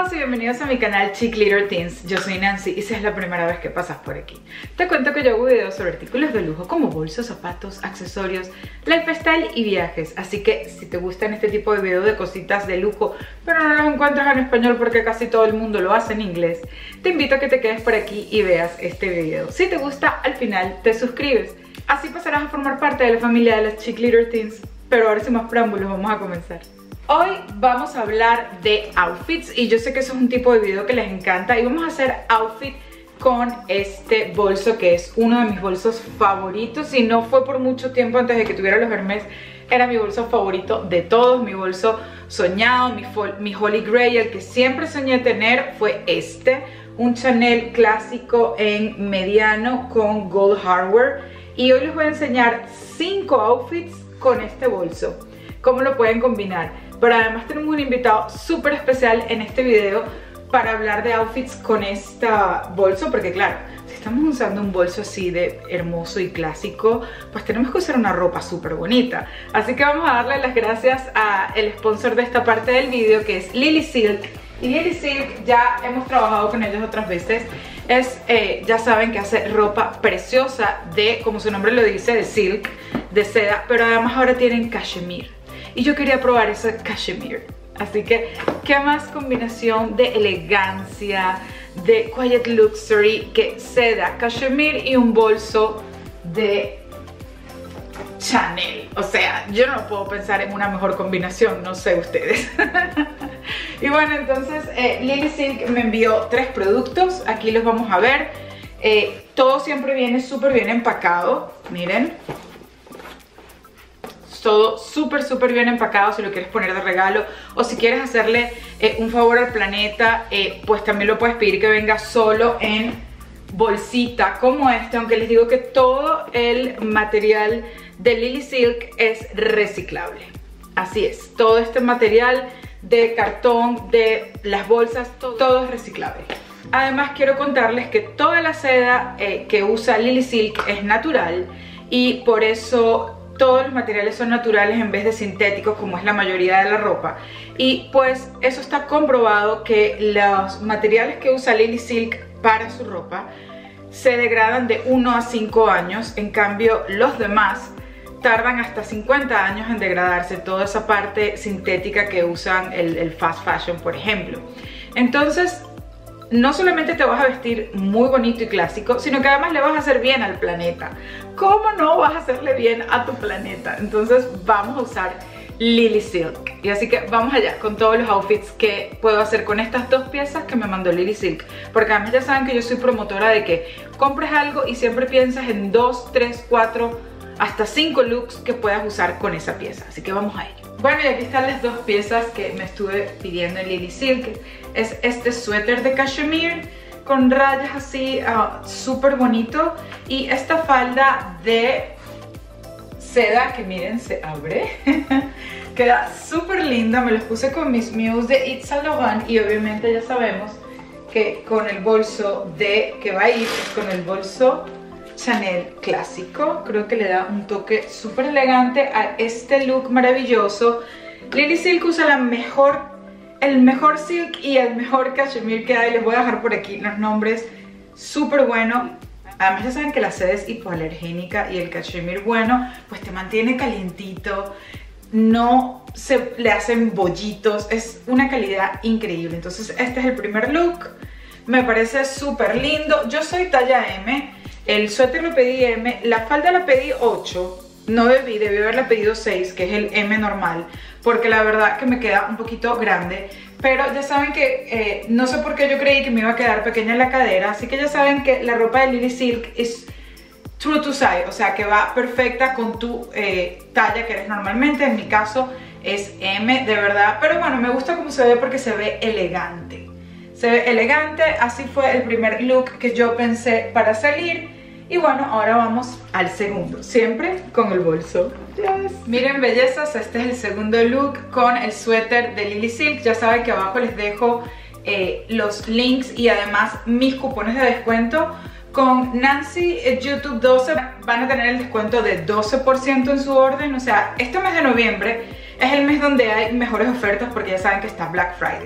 todos y bienvenidos a mi canal Chic Little Teens. Yo soy Nancy y si es la primera vez que pasas por aquí, te cuento que yo hago videos sobre artículos de lujo como bolsos, zapatos, accesorios, lifestyle y viajes. Así que si te gustan este tipo de videos de cositas de lujo, pero no los encuentras en español porque casi todo el mundo lo hace en inglés, te invito a que te quedes por aquí y veas este video. Si te gusta, al final te suscribes. Así pasarás a formar parte de la familia de las Chic Little Teens. Pero ahora sin más preámbulos, vamos a comenzar. Hoy vamos a hablar de outfits y yo sé que eso es un tipo de video que les encanta y vamos a hacer outfit con este bolso que es uno de mis bolsos favoritos y no fue por mucho tiempo antes de que tuviera los Hermes, era mi bolso favorito de todos, mi bolso soñado, mi Holy Grail, el que siempre soñé tener fue este, un Chanel clásico en mediano con gold hardware y hoy les voy a enseñar 5 outfits con este bolso, cómo lo pueden combinar. Pero además tenemos un invitado súper especial en este video para hablar de outfits con este bolso, porque claro, si estamos usando un bolso así de hermoso y clásico, pues tenemos que usar una ropa súper bonita. Así que vamos a darle las gracias al sponsor de esta parte del video, que es Lily Silk. Y Lily Silk ya hemos trabajado con ellos otras veces. Ya saben que hace ropa preciosa de, como su nombre lo dice, de silk, de seda, pero además ahora tienen cashmere. Y yo quería probar ese cashmere. Así que, ¿qué más combinación de elegancia, de quiet luxury que seda, cashmere y un bolso de Chanel? O sea, yo no puedo pensar en una mejor combinación, no sé ustedes. Y bueno, entonces Lily Silk me envió 3 productos. Aquí los vamos a ver. Todo siempre viene súper bien empacado. Miren. Todo súper bien empacado si lo quieres poner de regalo o si quieres hacerle un favor al planeta, pues también lo puedes pedir que venga solo en bolsita como este, aunque les digo que todo el material de Lily Silk es reciclable. Así es, todo este material de cartón, de las bolsas, todo es reciclable. Además quiero contarles que toda la seda que usa Lily Silk es natural y por eso todos los materiales son naturales en vez de sintéticos como es la mayoría de la ropa. Y pues eso está comprobado que los materiales que usa Lily Silk para su ropa se degradan de 1 a 5 años. En cambio los demás tardan hasta 50 años en degradarse, toda esa parte sintética que usan el fast fashion, por ejemplo. Entonces no solamente te vas a vestir muy bonito y clásico, sino que además le vas a hacer bien al planeta. ¿Cómo no vas a hacerle bien a tu planeta? Entonces vamos a usar Lily Silk. Y así que vamos allá con todos los outfits que puedo hacer con estas 2 piezas que me mandó Lily Silk. Porque además ya saben que yo soy promotora de que compres algo y siempre piensas en 2, 3, 4, hasta 5 looks que puedas usar con esa pieza. Así que vamos a ello. Bueno, y aquí están las 2 piezas que me estuve pidiendo en Lily Silk. Es este suéter de cashmere con rayas así súper bonito. Y esta falda de seda que miren, se abre. Queda súper linda. Me los puse con mis Muse de Yves Saint Laurent. Y obviamente ya sabemos que con el bolso que va a ir es con el bolso Chanel clásico. Creo que le da un toque súper elegante a este look maravilloso. Lily Silk usa el mejor silk y el mejor cashmere que hay. Les voy a dejar por aquí los nombres. Súper bueno. Además ya saben que la seda es hipoalergénica y el cashmere bueno pues te mantiene calientito, no se le hacen bollitos, es una calidad increíble. Entonces este es el primer look, me parece súper lindo. Yo soy talla M. El suéter lo pedí M, la falda la pedí 8, no debí haberla pedido 6, que es el M normal, porque la verdad que me queda un poquito grande, pero ya saben que no sé por qué yo creí que me iba a quedar pequeña en la cadera, así que ya saben que la ropa de Lily Silk es true to size, o sea que va perfecta con tu talla que eres normalmente. En mi caso es M, de verdad, pero bueno, me gusta cómo se ve porque se ve elegante. Se ve elegante, así fue el primer look que yo pensé para salir. Y bueno, ahora vamos al segundo, siempre con el bolso. Yes. Miren bellezas, este es el segundo look con el suéter de Lily Silk. Ya saben que abajo les dejo los links y además mis cupones de descuento. Con Nancy YouTube 12 van a tener el descuento de 12% en su orden. O sea, este mes de noviembre es el mes donde hay mejores ofertas porque ya saben que está Black Friday.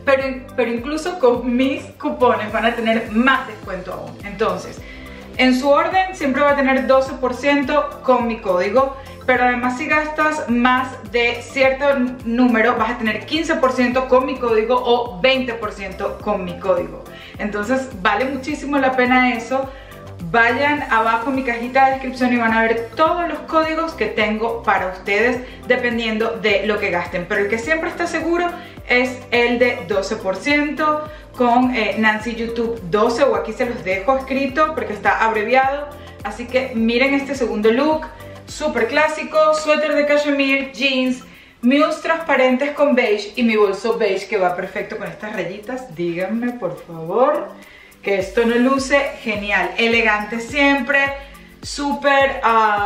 pero incluso con mis cupones van a tener más descuento aún. Entonces, en su orden siempre va a tener 12% con mi código, pero además si gastas más de cierto número vas a tener 15% con mi código o 20% con mi código. Entonces vale muchísimo la pena eso. Vayan abajo en mi cajita de descripción y van a ver todos los códigos que tengo para ustedes dependiendo de lo que gasten, pero el que siempre está seguro es el de 12% con Nancy YouTube 12, o aquí se los dejo escrito porque está abreviado. Así que miren este segundo look, súper clásico, suéter de cashmere, jeans, mules transparentes con beige y mi bolso beige que va perfecto con estas rayitas. Díganme por favor que esto no luce genial, elegante siempre, súper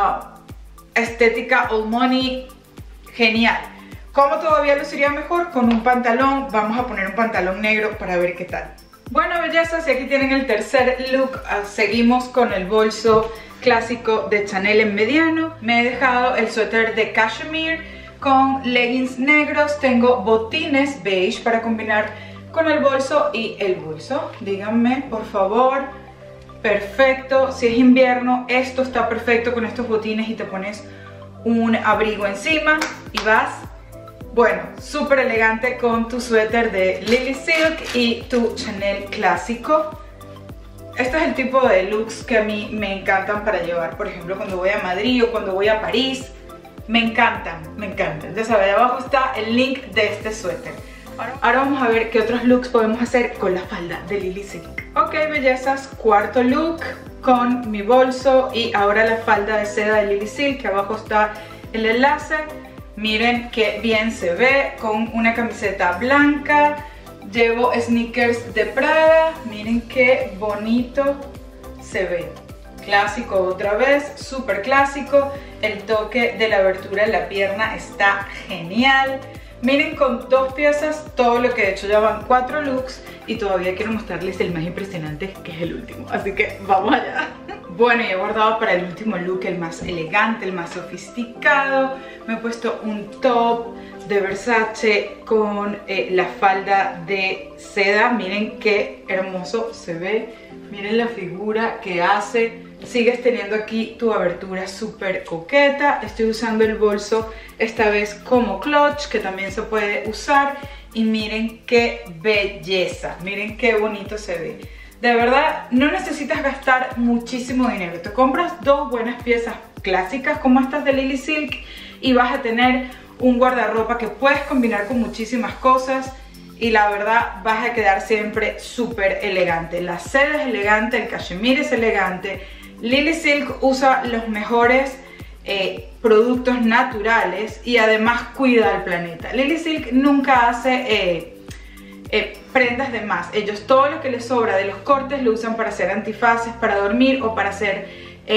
estética old money, genial. ¿Cómo todavía luciría mejor? Con un pantalón. Vamos a poner un pantalón negro para ver qué tal. Bueno, bellezas, y aquí tienen el tercer look. Seguimos con el bolso clásico de Chanel en mediano. Me he dejado el suéter de cashmere con leggings negros. Tengo botines beige para combinar con el bolso y el bolso. Díganme, por favor. Perfecto. Si es invierno, esto está perfecto con estos botines y te pones un abrigo encima y vas. Bueno, súper elegante con tu suéter de Lily Silk y tu Chanel clásico. Este es el tipo de looks que a mí me encantan para llevar, por ejemplo, cuando voy a Madrid o cuando voy a París. Me encantan, me encantan. Ya sabes, abajo está el link de este suéter. Ahora vamos a ver qué otros looks podemos hacer con la falda de Lily Silk. Ok, bellezas, cuarto look con mi bolso y ahora la falda de seda de Lily Silk, que abajo está el enlace. Miren qué bien se ve con una camiseta blanca. Llevo sneakers de Prada. Miren qué bonito se ve. Clásico otra vez, súper clásico. El toque de la abertura de la pierna está genial. Miren, con dos piezas todo lo que he hecho. Ya van 4 looks y todavía quiero mostrarles el más impresionante, que es el último. Así que vamos allá. Bueno, y he guardado para el último look el más elegante, el más sofisticado. Me he puesto un top de Versace con la falda de seda. Miren qué hermoso se ve. Miren la figura que hace. Sigues teniendo aquí tu abertura súper coqueta. Estoy usando el bolso esta vez como clutch, que también se puede usar. Y miren qué belleza. Miren qué bonito se ve. De verdad, no necesitas gastar muchísimo dinero. Te compras 2 buenas piezas clásicas como estas de Lily Silk y vas a tener un guardarropa que puedes combinar con muchísimas cosas y la verdad vas a quedar siempre súper elegante. La seda es elegante, el cashmere es elegante. Lily Silk usa los mejores productos naturales y además cuida al planeta. Lily Silk nunca hace prendas de más. Ellos todo lo que les sobra de los cortes lo usan para hacer antifaces para dormir o para hacer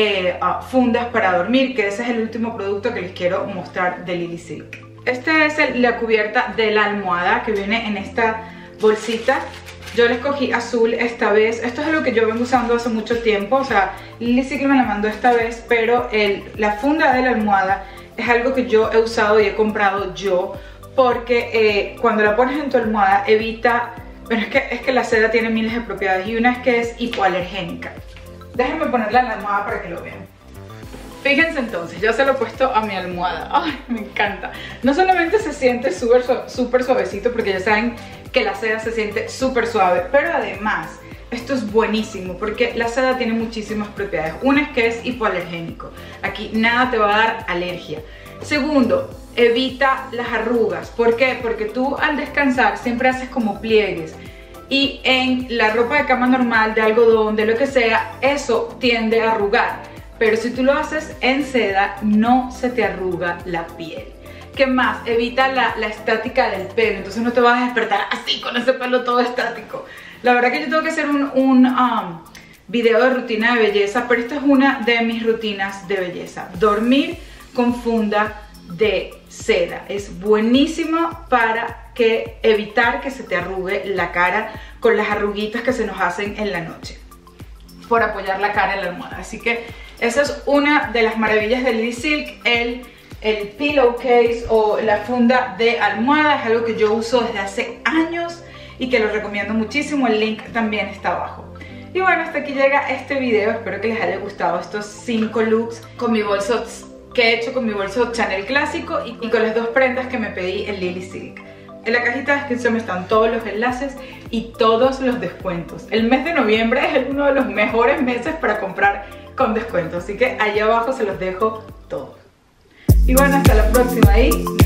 fundas para dormir, que ese es el último producto que les quiero mostrar de Lily Silk. Esta es la cubierta de la almohada que viene en esta bolsita. Yo le escogí azul esta vez. Esto es algo que yo vengo usando hace mucho tiempo. O sea, Lily Silk me la mandó esta vez, pero la funda de la almohada es algo que yo he usado y he comprado yo, porque cuando la pones en tu almohada evita... Bueno, es que la seda tiene miles de propiedades y una es que es hipoalergénica. Déjenme ponerla en la almohada para que lo vean. Fíjense entonces, yo se lo he puesto a mi almohada. Ay, me encanta. No solamente se siente súper suavecito, porque ya saben que la seda se siente súper suave, pero además esto es buenísimo porque la seda tiene muchísimas propiedades. Una es que es hipoalergénico. Aquí nada te va a dar alergia. Segundo, evita las arrugas. ¿Por qué? Porque tú al descansar siempre haces como pliegues y en la ropa de cama normal, de algodón, de lo que sea, eso tiende a arrugar. Pero si tú lo haces en seda, no se te arruga la piel. ¿Qué más? Evita la estática del pelo, entonces no te vas a despertar así con ese pelo todo estático. La verdad que yo tengo que hacer un video de rutina de belleza, pero esta es una de mis rutinas de belleza. Dormir con funda de seda. Es buenísimo para evitar que se te arrugue la cara con las arruguitas que se nos hacen en la noche por apoyar la cara en la almohada. Así que esa es una de las maravillas de Lily Silk. El pillowcase o la funda de almohada es algo que yo uso desde hace años y que los recomiendo muchísimo. El link también está abajo. Y bueno, hasta aquí llega este video. Espero que les haya gustado estos 5 looks con mi bolso que he hecho con mi bolso Chanel clásico y con las 2 prendas que me pedí en Lily Silk. En la cajita de descripción están todos los enlaces y todos los descuentos. El mes de noviembre es uno de los mejores meses para comprar con descuento, así que allá abajo se los dejo todos. Y bueno, hasta la próxima y